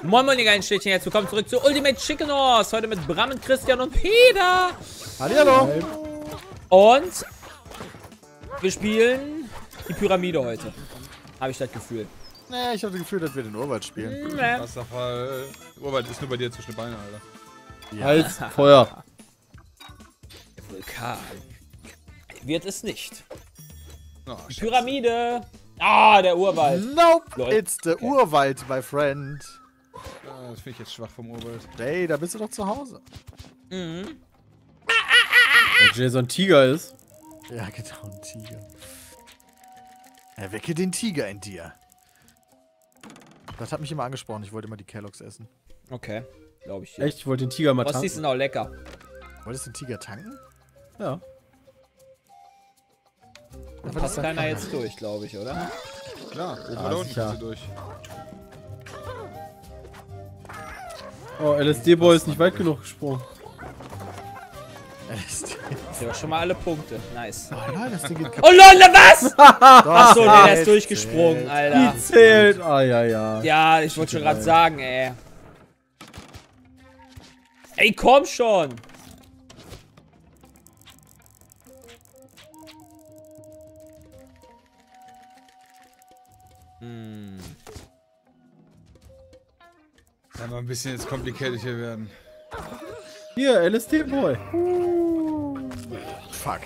Moin Moin, die geilen Städtchen, jetzt willkommen zurück zu Ultimate Chicken Horse. Heute mit Bram, Christian und Peter. Hallihallo. Und wir spielen die Pyramide heute. Habe ich das Gefühl. Nee, ich habe das Gefühl, dass wir den Urwald spielen. Wasserfall. Urwald ist nur bei dir zwischen den Beinen, Alter. Ja. Heiß, Feuer. Der Vulkan. Wird es nicht. Oh, Die Pyramide. Ah, der Urwald. Nope, Lol. it's the Urwald, my friend. das finde ich jetzt schwach vom Urwald. Hey, da bist du doch zu Hause. Mhm. Weil Jason Tiger ist. Ja, genau, ein Tiger. Erwecke den Tiger in dir. Das hat mich immer angesprochen, ich wollte immer die Kellogg's essen. Okay, glaube ich. Ja. Echt, ich wollte den Tiger mal Ostis tanken. sind auch lecker. Wolltest du den Tiger tanken? Ja. Da passt keiner jetzt durch, glaube ich, oder? Klar, oben Ah, oder unten sicher. kannst du durch. Oh, LSD-Boy ist nicht weit genug gesprungen. Das sind ja schon mal alle Punkte. Nice. Oh nein, das Ding geht Oh lol, na was? Achso, Doch, der ist durchgesprungen, Alter. Die zählt. Ah, ja, ja. Ja, ich wollte schon gerade sagen, ey. Ey, komm schon. Kann mal ein bisschen jetzt complicated hier werden. Hier, LSD-Boy. Fuck.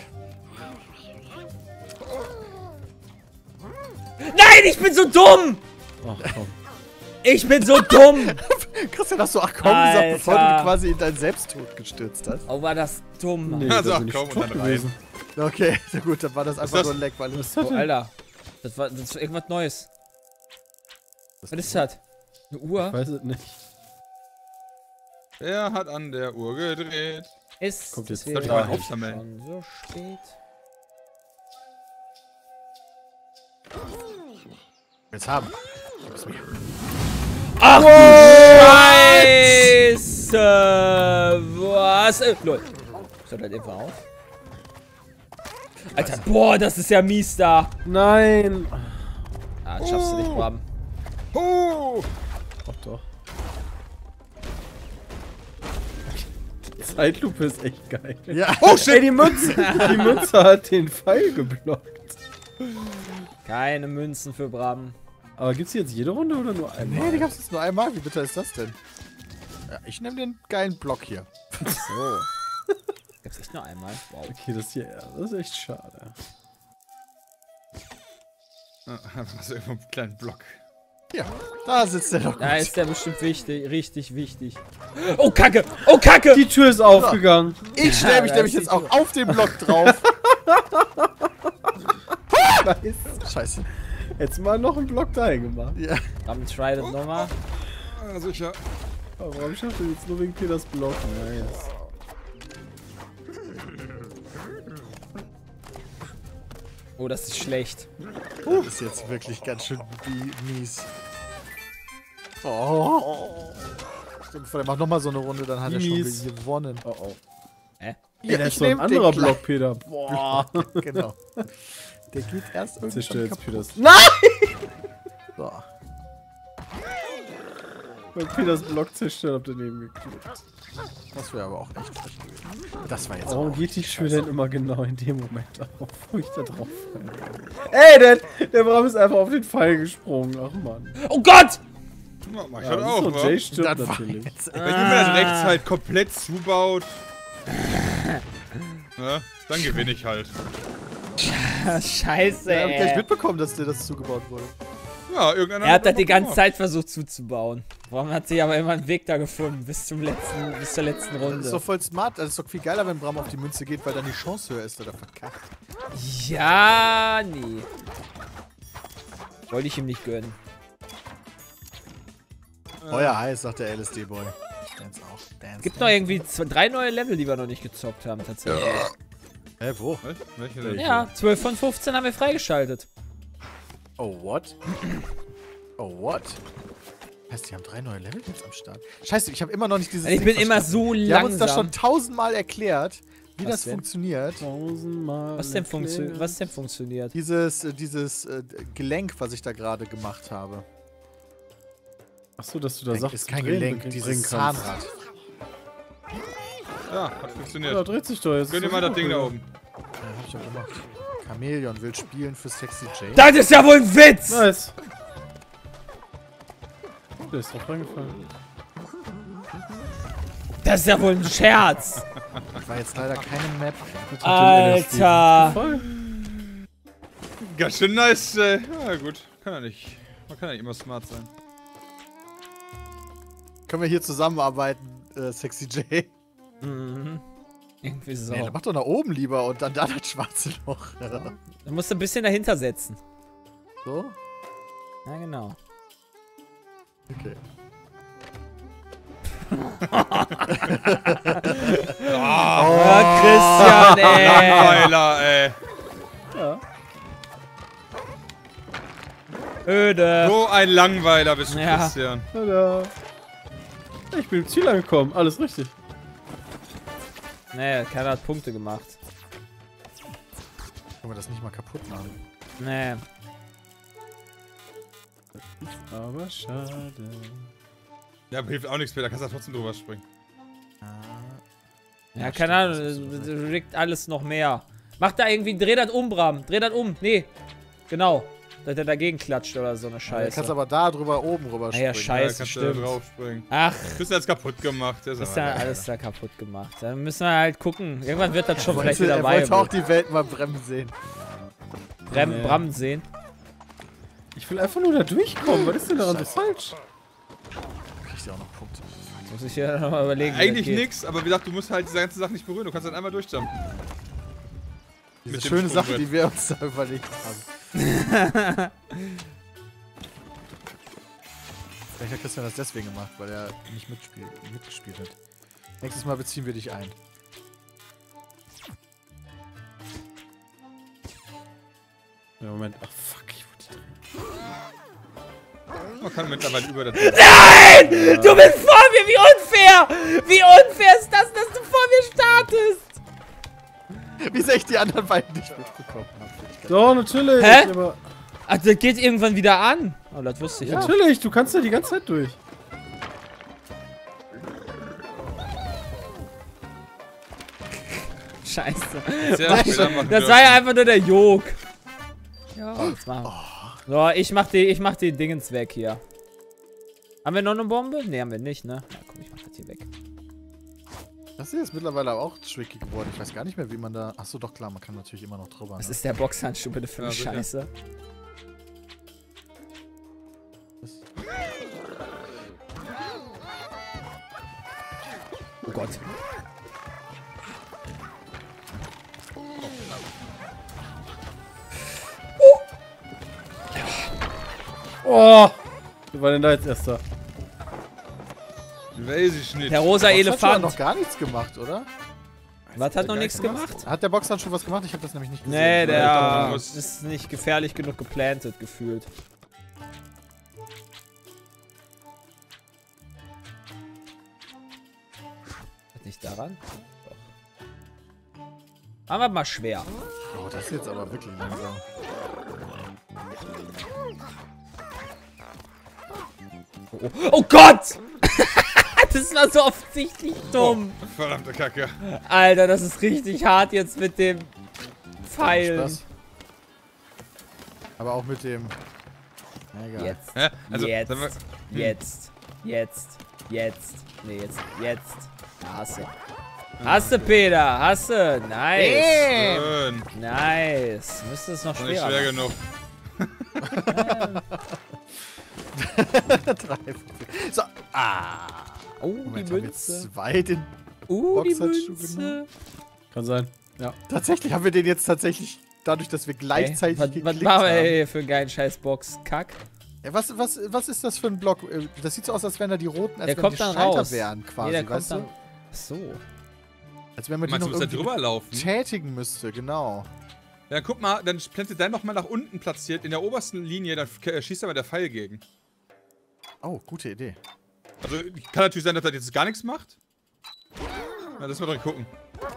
Nein, ich bin so dumm. Ach komm. Ich bin so dumm. Christian, hast du ach komm gesagt, bevor du Alter. quasi in deinen Selbsttod gestürzt hast? Oh, war das dumm. Nee, Also, da ach bin ich komm, tot und dann rein. gewesen. Okay, sehr gut, dann war das einfach das? nur ein Leck, weil Was ist das Oh, denn? Alter. Das war irgendwas Neues. Was ist das? Eine Uhr? Ich weiß es nicht. Er hat an der Uhr gedreht. Ist Kommt jetzt wäre da. schon Aufsammeln. so spät. jetzt haben. Gib's mir. Ach du Scheiße! Was? Lol. Schaut halt einfach auf. Alter, boah, das ist ja mies da. Nein. Ah, das schaffst du nicht, Bram. Ach doch. Zeitlupe ist echt geil. Ja. Oh shit! Ey, die Münze! Die Münze hat den Pfeil geblockt. Keine Münzen für Bram. Aber gibt's die jetzt jede Runde oder nur einmal? Nee, die gab's jetzt nur einmal. Wie bitter ist das denn? Ja, ich nehme den geilen Block hier. So. Gibt's echt nur einmal? Wow. Okay, das ist echt schade. Einfach so irgendwo einen kleinen Block. Ja, da sitzt der doch gut. Da ist der bestimmt wichtig, richtig wichtig. Oh Kacke! Oh Kacke! Die Tür ist aufgegangen. Ich stelle mich da nämlich ist jetzt die auch auf den Block drauf. Nice. Scheiße. Jetzt mal noch einen Block dahin gemacht. Ja. Bram, try das nochmal. Ja, sicher. Aber warum schafft er jetzt nur wegen Peters Block? Nice. Oh, das ist schlecht. Das ist jetzt wirklich ganz schön mies. Oh. Stimmt, der macht nochmal so eine Runde, dann hat er schon Mies. gewonnen. Oh oh. Hä? Ja, das ich ist so ein nehm den anderer Kleinen. Block, Peter. Boah. Genau. Der geht erst irgendwann Zerstört jetzt kaputt. Peters. Nein! So. Weil Peters Block zerstört, hab daneben geklickt. Das wäre aber auch echt schlecht gewesen. Das war jetzt Warum aber geht die Tür denn immer genau in dem Moment auf, wo ich da drauf falle? Ey, der Bram ist einfach auf den Pfeil gesprungen. Ach man. Oh Gott! Ja, mach ich Ja, halt das auch, ist so, wa? Jay das stirbt war natürlich. jetzt Wenn jemand das rechts halt komplett zubaut, ne, dann gewinne ich halt. Scheiße, Ich hab gleich ey. mitbekommen, dass dir das zugebaut wurde. Ja, irgendeiner Er hat das das die noch ganze gemacht. Zeit versucht zuzubauen. Warum hat sich aber immer einen Weg da gefunden, bis zur letzten Das ist Runde. doch voll smart. Das ist doch viel geiler, wenn Bram auf die Münze geht, weil dann die Chance höher ist, oder verkackt. Ja, nee. Wollte ich ihm nicht gönnen. Feuer heiß, sagt der LSD-Boy. Dance auch. Dance. Gibt noch irgendwie 3 neue Level, die wir noch nicht gezockt haben, tatsächlich. Hä, wo? Was? Welche denn? Ja, 12 von 15 haben wir freigeschaltet. Oh, what? Oh, what? Heißt, die haben 3 neue Level jetzt am Start. Scheiße, ich habe immer noch nicht dieses Ich Ding bin immer verstanden. so Die haben uns das schon langsam. 1000-mal erklärt, wie Was das denn? funktioniert. Tausendmal. Was denn funktioniert? Dieses Gelenk, was ich da gerade gemacht habe. Achso, dass du da Sachen ist kein Gelenk, dieses Zahnrad. Ja, hat funktioniert. Ja, dreht sich doch jetzt. Gönn dir mal das Ding da oben. Ja, hab ich auch gemacht. Chamäleon will spielen für Sexy Jane. Das ist ja wohl ein Witz! Nice. Der ist drauf reingefallen. Das ist ja wohl ein Scherz! Das war jetzt leider keine Map. Alter! Voll. Ganz schön nice. Ja, gut. Kann ja nicht. Man kann ja nicht immer smart sein. Können wir hier zusammenarbeiten, Sexy Jane? Mhm. Irgendwie so. Nee, dann mach doch nach oben lieber und dann da das schwarze Loch. Du musst ein bisschen dahinter setzen. So? Ja, genau. Okay. Oh, Christian, ey! Langweiler, ey. Ja. Öde. So ein Langweiler bist du, Ja. Christian. Tada. Ich bin im Ziel angekommen. Alles richtig. Nee, keiner hat Punkte gemacht. Können wir das nicht mal kaputt machen? Nee. Aber schade. Ja, aber hilft auch nichts mehr, da kannst du trotzdem drüber springen. Ja, keine Ahnung, das regt alles noch mehr. Mach da irgendwie, dreh das um, Bram. Dreh das um. Nee. Genau. Dass der dagegen klatscht oder so eine Du Scheiße. kannst aber da drüber oben rüber Ah springen. ja, scheiße, kannst du stimmt. drauf springen. Ach, Bist du jetzt kaputt gemacht. Das ist ja alles da kaputt gemacht. Dann müssen wir halt gucken. Irgendwann wird das schon vielleicht Er wieder wollte auch viable. die Welt mal bremsen sehen. Bram sehen. Ich will einfach nur da durchkommen. Was ist denn daran so falsch? Kriegt ja auch noch Punkte. Muss ich hier nochmal überlegen. wie Eigentlich das geht. nix, aber wie gesagt, du musst halt diese ganze Sache nicht berühren. Du kannst dann einmal durchjumpen. Diese Mit dem schöne Sache, Sprungbrett. die wir uns da überlegt haben. Vielleicht hat Christian das deswegen gemacht, weil er nicht mitgespielt hat. Nächstes Mal beziehen wir dich ein. Ja, Moment. Ach, fuck. Ich wollte Man kann mittlerweile über das. Nein! Du bist vor mir! Wie unfair! Wie unfair ist das, dass du vor mir startest? Wie sehr ich die anderen beiden nicht mitbekommen habe. Doch, natürlich. Hä? Aber Ach, das geht irgendwann wieder an. Oh, das wusste ich auch. natürlich, du kannst ja die ganze Zeit durch. Scheiße. Sehr schwer machen Das dürfen. war ja einfach nur der Jog. Ja, jetzt machen wir. So, ich mach die Dingens weg hier. Haben wir noch eine Bombe? Ne, haben wir nicht, ne? Ja, komm, ich mach das hier weg. Das hier ist mittlerweile auch tricky geworden. Ich weiß gar nicht mehr, wie man da... Achso, doch klar, man kann natürlich immer noch drüber. Was Ne? ist der Boxhandschuh bitte für eine Ja, sicher. Scheiße? Oh Gott. Oh! Wer war denn da jetzt erster? Weiß ich nicht. Der rosa Hat Elefant. noch gar nichts gemacht, oder? Was hat noch nichts gemacht? Hat der Boxer schon was gemacht? Ich habe das nämlich nicht gesehen. Nee, du der musst- ist nicht gefährlich genug geplantet gefühlt. Hat nicht daran? Doch. Machen wir mal schwer. Oh, das ist jetzt aber wirklich langsam. Oh Gott! Das war so offensichtlich dumm. Oh, verdammte Kacke. Alter, das ist richtig hart jetzt mit dem Pfeilen. Spaß. Aber auch mit dem... Na, egal. Jetzt. Hä? Also, Jetzt. sagen wir- Jetzt. Nee, jetzt. Hasse. Hasse, Peter. Hasse. Nice. Schön. Nice. Müsste es noch Noch nicht schwerer schwer machen. genug. So, ah. Oh, Moment, die haben wir Münze. zwei den... Die Boxhandschuh Münze. genommen? Kann sein. Ja. Tatsächlich haben wir den jetzt tatsächlich, dadurch, dass wir gleichzeitig Was geklickt machen wir haben. ey, für einen geilen Scheiß-Box? Kack. Ja, was ist das für ein Block? Das sieht so aus, als wenn da die roten, als Der wenn kommt die dann Schalter raus. wären quasi, Nee, der kommt weißt dann. du? Ach so. Als wenn man die Meinst du, noch musst da irgendwie drüber laufen? tätigen müsste, genau. Ja, guck mal, dann plantet dein nochmal nach unten platziert, in der obersten Linie, dann schießt aber der Pfeil gegen. Oh, gute Idee. Also, kann natürlich sein, dass das jetzt gar nichts macht. Na, lass mal dran gucken.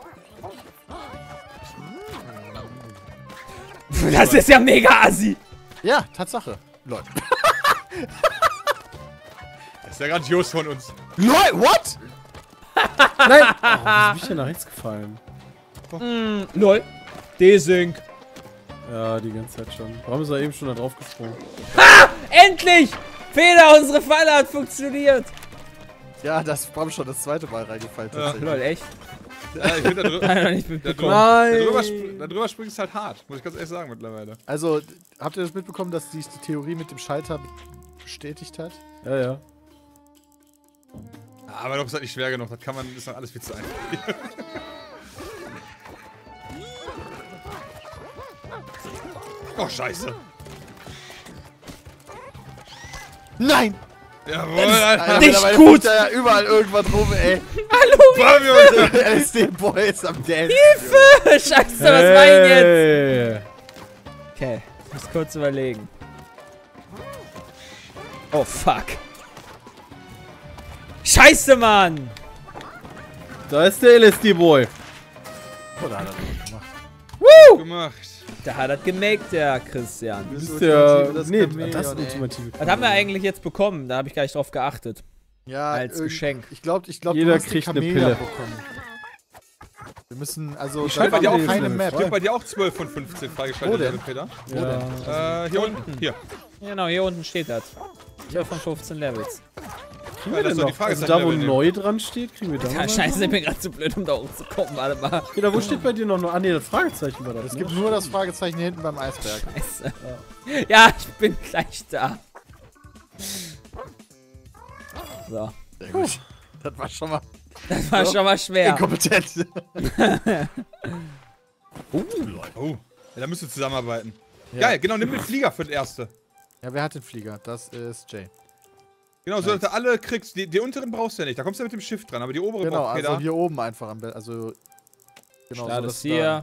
Das ist ja mega assi. Ja, Tatsache. Leute. Sehr grandios von uns. LOL, what? Nein! Oh, wie bin ich denn nach rechts gefallen? LOL. Desync. Ja, die ganze Zeit schon. Warum ist er eben schon da drauf gesprungen? Endlich! Feder, unsere Falle hat funktioniert. Ja, das Bram schon das zweite Mal reingefallen. Ja. tatsächlich. LOL, echt? Ja, ich finde, Nein, noch nicht mitbekommen. darüber springt es halt hart. Muss ich ganz ehrlich sagen mittlerweile. Also, habt ihr das mitbekommen, dass sich die Theorie mit dem Schalter bestätigt hat? Ja, ja. Aber doch ist halt nicht schwer genug. Das kann man, ist dann alles viel zu einfach. Oh, scheiße. Nein! Jawohl, Alter. Nicht Mittlerweile gut. fliegt da ja überall irgendwas rum, ey. Hallo, LSD-Boy ist am Dance. Hilfe! Scheiße, was war denn jetzt? Hey. Okay, ich muss kurz überlegen. Oh, fuck. Scheiße, Mann! Da ist der LSD-Boy. Oh, da hat er das gemacht. Gemacht. Da hat er gemaked, der Christian. Das ist Das der... Ultimative, Nee, Chameleon, das ey. ultimative. Was haben wir eigentlich jetzt bekommen? Da habe ich gar nicht drauf geachtet. Ja, Als Geschenk. Ich glaube, Jeder du hast kriegt den eine Chameleon Pille. bekommen. Wir müssen, also, Ich da schalte war bei dir auch auch keine Level Map. Steht bei dir auch 12 von 15 freigeschaltet, Wo denn? Level, Peter? Ja. Hier unten. Hier. Genau, hier unten steht das. 12 von 15 Levels. Kriegen Ja, wir das denn ist doch die noch? Also Fragezeichen da, wo Level neu dran steht, kriegen wir da Ja, noch scheiße, ich bin gerade zu blöd, um da hochzukommen. Warte mal. Peter, wo steht bei dir noch? Ah, nee, das Fragezeichen war das. Es gibt nur das Fragezeichen hier hinten beim Eisberg. Scheiße. Ja, ich bin gleich da. So. Sehr gut. Das war schon mal Das war schon mal schwer. inkompetent. Oh, ja, da müsst ihr zusammenarbeiten. Ja. Geil, genau, nimm den Flieger für das erste. Ja, wer hat den Flieger? Das ist Jay. Genau, so dass du alle kriegst. Die unteren brauchst du ja nicht, da kommst du ja mit dem Schiff dran, aber die obere Genau, braucht Peter. also hier oben einfach am besten. Also, genau, Start dass ist hier.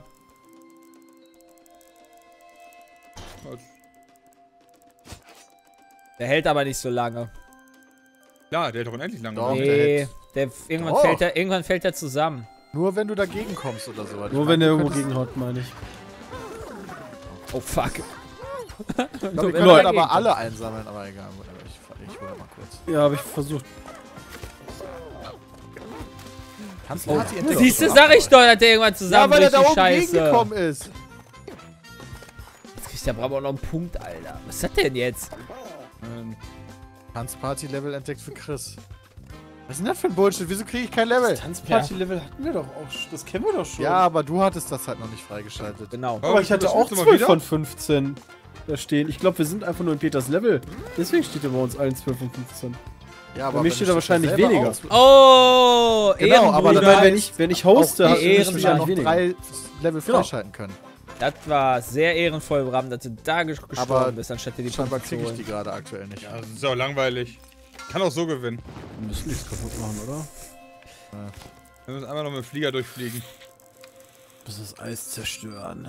Der hält aber nicht so lange. Ja, der hält doch unendlich lange. Doch. Nee, irgendwann fällt er zusammen. Nur wenn du dagegen kommst oder so. Nur wenn der irgendwo gegenhaut, meine ich. Oh fuck. Ich glaube, wir Wenn können du halt dagegen aber alle einsammeln, aber egal. Ich hole mal kurz. Ja, habe ich versucht. Kannst Oh, Siehst du, sag ich doch, dass der irgendwann Ja, weil er zusammenbricht, da die oben Scheiße. gegengekommen ist. Jetzt kriegt der Bravo auch noch einen Punkt, Alter. Was ist das denn jetzt? Tanzparty-Level entdeckt für Chris. Was ist denn das für ein Bullshit? Wieso kriege ich kein Level? Tanzparty-Level hatten wir doch auch. Das kennen wir doch schon. Ja, aber du hattest das halt noch nicht freigeschaltet. Genau. aber ich hatte Das auch willst du mal 12 wieder? von 15 da stehen. Ich glaube, wir sind einfach nur in Peters Level. Deswegen steht er bei uns allen 12 von 15. Ja, Bei mir wenn steht du da wahrscheinlich selber weniger. Oh, Genau, aber Ich das Ehrenbruder. meine, wenn ich hoste, Auch hast die du Ehren wahrscheinlich ja noch weniger. 3 Level Genau. freischalten können. Das war sehr ehrenvoll, Bram, dass du da Aber gestorben bist, anstatt dir die Scheinbar Punkte zu kriege ich die holen. gerade aktuell nicht. Ja, das ist auch langweilig. Kann auch so gewinnen. Wir müssen nichts kaputt machen, oder? Wir müssen einfach noch mit dem Flieger durchfliegen. Bis das Eis zerstören.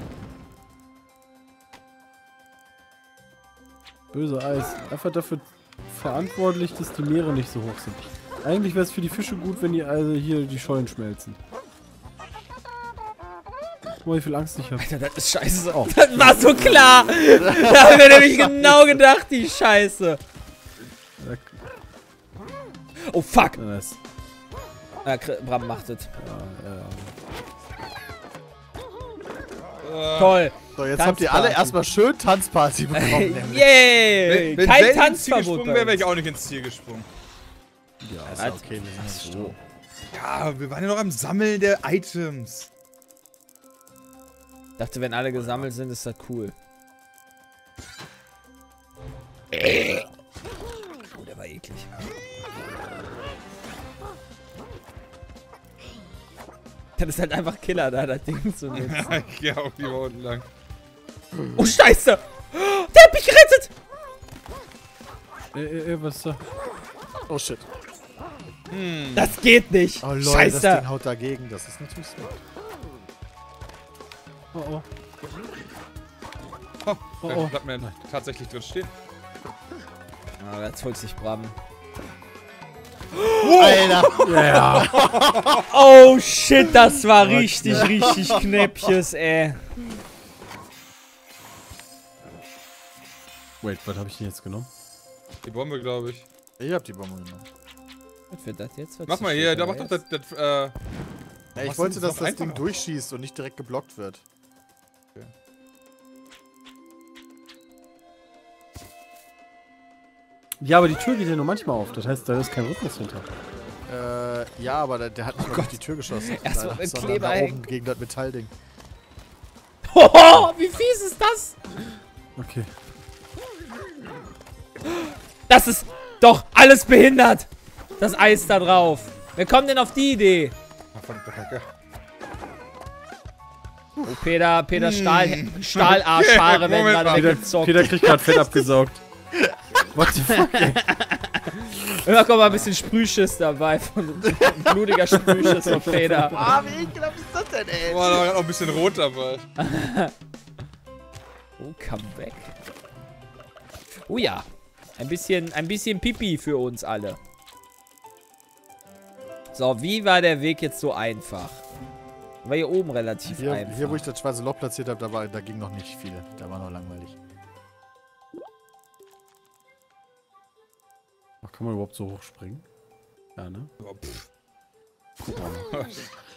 Böse Eis. Einfach dafür verantwortlich, dass die Meere nicht so hoch sind. Eigentlich wäre es für die Fische gut, wenn die also hier die Schollen schmelzen. Guck mal, wie viel Angst ich habe. Alter, das ist scheiße. Oh. Das war so klar. Da haben wir nämlich genau gedacht, die Scheiße. Oh, fuck. Nice. Bram macht es. Äh, Toll. So, jetzt habt ihr alle Tanzparty. erstmal schön Tanzparty bekommen. nämlich. Yay. wenn Kein Zelda ins Ziel Tanzverbot gesprungen bei wäre, wäre ich uns. auch nicht ins Ziel gesprungen. Ja, ist Was? ja okay, wir sind jetzt so. Ja, wir waren ja noch am Sammeln der Items. Ich dachte, wenn alle gesammelt sind, ist das cool. Oh, der war eklig. Das ist halt einfach Killer, da das Ding zu nutzen. Ich geh auch lieber unten lang. Oh, Scheiße! Der hat mich gerettet! Was ist da? Oh shit. Das geht nicht! Oh Leute, Scheiße! das Ding haut dagegen. Das ist natürlich smart. Oh oh. Oh, Oh, da oh. bleibt mir tatsächlich drin stehen. Ah, jetzt holt sich Bram. Alter. Ja. Oh shit, das war richtig Knäppches, ey. Wait, was habe ich denn jetzt genommen? Die Bombe, glaube ich. Ich hab die Bombe genommen. Was wird das jetzt? Was Mach mal hier, da mach doch das, Ja, ich Was wollte, ist dass noch das Ding einfacher? durchschießt und nicht direkt geblockt wird. Ja, aber die Tür geht ja nur manchmal auf. Das heißt, da ist kein Rhythmus hinter. Ja, aber der hat nicht mal durch die Tür geschossen. Erst mal Leider, mit sondern Kleber da hängen. oben gegen das Metallding. Hoho, wie fies ist das? Okay. Das ist doch alles behindert. Das Eis da drauf. Wer kommt denn auf die Idee? verdammte Kacke. Oh, Peter Stahlarschhaare werden Moment gerade mal. weggezockt. Peter kriegt gerade Fett abgesaugt. What the fuck, ey? Immer kommt mal ein bisschen Sprühschiss dabei. Blutiger Sprühschiss von Peter. Ah, wie ekelhaft ist das denn, ey? Boah, da war grad auch ein bisschen rot dabei. Oh, Comeback. Oh ja. Ein bisschen Pipi für uns alle. So, wie war der Weg jetzt so einfach? War hier oben relativ einfach. Hier, wo ich das schwarze Loch platziert habe, da ging noch nicht viel. Da war noch langweilig. Ach, kann man überhaupt so hoch springen? Ja, ne? Oh, pff. Guck mal.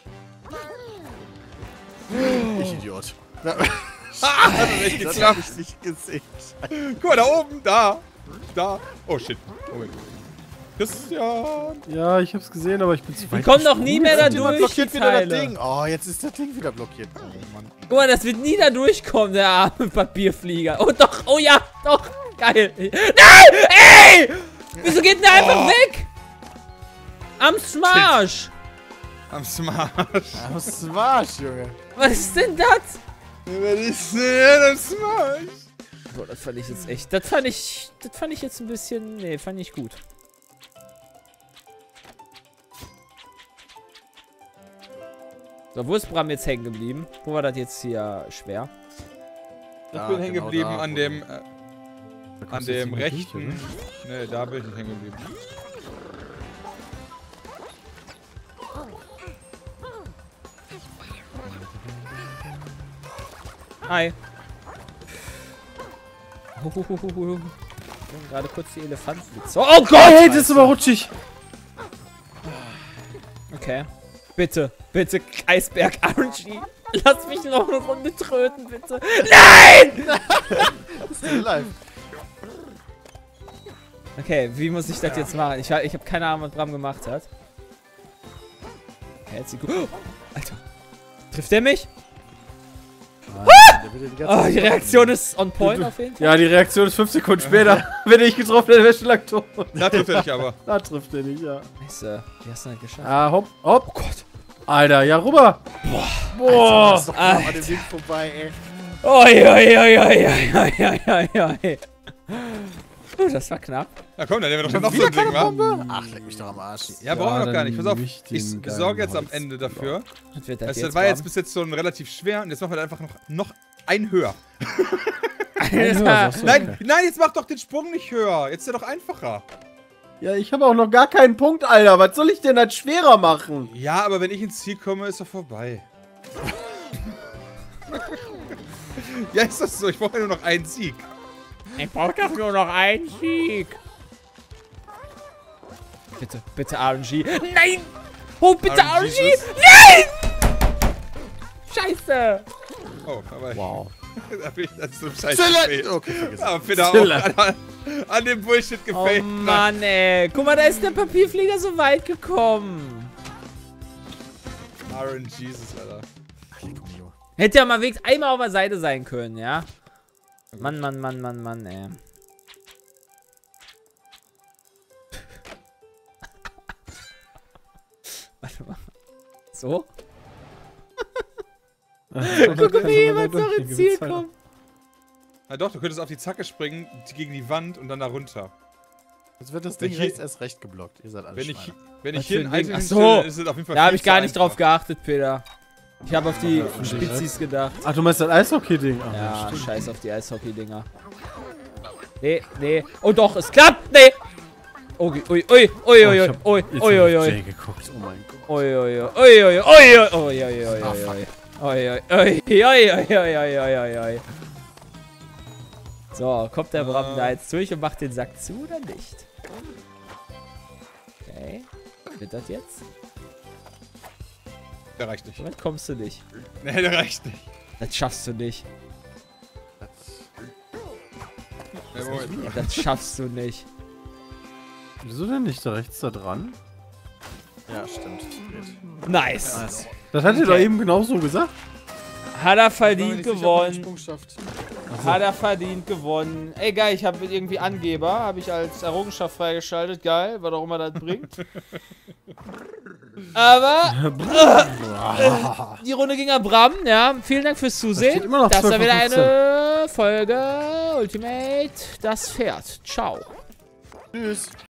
Ich Idiot. Hat das echt Das geklappt? hab ich nicht gesehen. Guck mal, da oben, da. Oh shit. Moment. Christian. Ja, ich hab's gesehen, aber ich bin zu Die weit. kommen doch nie mehr da Jemand durch, die blockiert wieder das Teile. Ding. Oh, jetzt ist das Ding wieder blockiert. Oh, Mann. Guck mal, das wird nie da durchkommen, der arme Papierflieger. Oh doch, oh ja, doch. Geil. Nein, ey! Wieso geht denn der einfach weg? Am Smash. Am Smash. Das war's, Junge. Was ist denn das? Was ist denn am Smash? Boah, das fand ich jetzt echt. Das fand ich jetzt ein bisschen. Nee, fand ich gut. So, wo ist Bram jetzt hängen geblieben? Wo war das jetzt hier schwer? Ich Ja, bin hängen genau geblieben da, an wo dem, Da an kommst du jetzt dem nicht mehr durch, rechten. oder? Ne, da bin ich nicht hängen geblieben. Hi. Gerade kurz die Elefantenwitze. Oh Gott! Hey, das ist aber rutschig. Okay. Bitte, bitte, Eisberg RNG. Lass mich noch eine Runde tröten, bitte. Nein! Still alive. Okay, wie muss ich das jetzt machen? Ich habe keine Ahnung, was Bram gemacht hat. Okay, jetzt gut. Oh, Alter. Trifft er mich? Der wird ja die ganze Oh, Zeit die Reaktion ist on point auf jeden Fall. Ja, die Reaktion ist 5 Sekunden später. Wenn ich getroffen hätte, wäre schon lang tot. Da trifft er dich aber. Da trifft er nicht, ja. Scheiße, wie hast du das geschafft? Ah, hopp, hopp. Oh Gott. Alter, ja, rüber. Boah. Das ist doch genau Alter. an dem Ding vorbei, ey. Oi, oi, oi, oi, oi, oi, oi, oi. Das war knapp. Na komm, dann nehmen wir doch noch so ein Ding, wa? Ach, leck mich doch am Arsch. Ja, brauchen wir noch gar nicht. Pass auf, ich ich sorge jetzt am Ende dafür. Was wird das Das jetzt, war jetzt Bram? bis jetzt schon relativ schwer und jetzt machen wir einfach noch ein höher. Alter. Nein, nein, jetzt mach doch den Sprung nicht höher. Jetzt ist er doch einfacher. Ja, ich habe auch noch gar keinen Punkt, Alter. Was soll ich denn halt schwerer machen? Ja, aber wenn ich ins Ziel komme, ist er vorbei. Ja, ist das so? Ich brauche ja nur noch einen Sieg. Ich brauch doch nur noch einen Sieg. Bitte, bitte RNG. Nein! Oh, bitte RNG. RNG! Nein! Scheiße! Oh, aber Wow. da bin ich dann zum Scheiß Zille! gefailt. Okay, vergiss es. Aber Peter Zille. auch an dem Bullshit Oh gefailt. Mann, ey. Guck mal, da ist der Papierflieger so weit gekommen. RNGesus, Alter. Ach, leck mich, Junge. Hätte ja mal wenigstens einmal auf der Seite sein können, ja? Mann, Mann, Mann, Mann, Mann, ey. Warte mal. So? Guck mal, wie jemand noch ins Ziel kommt. Na doch, du könntest auf die Zacke springen, gegen die Wand und dann da runter. Jetzt wird das Wenn Ding ich- rechts erst recht geblockt. Ihr seid alle Wenn ich, Schweine. wenn Was ich hier für ein ein Ding? Item Ach so. hinstelle, ist es auf jeden Fall Da habe viel ich gar zu nicht drauf einfach. geachtet, Peter. Ich habe auf die Spitzis gedacht. Ach, du meinst das Eishockey-Ding? Ach, Ja, stimmt. scheiß auf die Eishockey-Dinger. Nee, nee. Oh doch, es klappt! Nee! Ui, ui, ui, ui, Oh, ui, ich hab ui, jetzt ui, auf ui, ui. Jay geguckt. Oh mein Gott. Ui, ui, ui, ui, ui, ui, ui, ui, ui, ui, ui, ui. Ui, ui, ui, ui, ui, ui, ui, ui. So, kommt der Bram da jetzt durch und macht den Sack zu oder nicht? Okay. Wird das jetzt? Der reicht nicht. Damit kommst du nicht. Nee, der reicht nicht. Das schaffst du nicht. Jawohl. Das schaffst du nicht. Wieso denn nicht da rechts da dran? Ja, stimmt. Nice. Das hat ihr doch eben genauso gesagt. Hat er verdient Sprung gewonnen. schafft. Hat er verdient gewonnen. Ey, geil, ich habe irgendwie Angeber. Habe ich als Errungenschaft freigeschaltet. Geil, was auch immer das bringt. Aber die Runde ging an Bram. Ja, vielen Dank fürs Zusehen. steht immer noch Das war 12:15. wieder eine Folge Ultimate das Pferd. Ciao. Tschüss.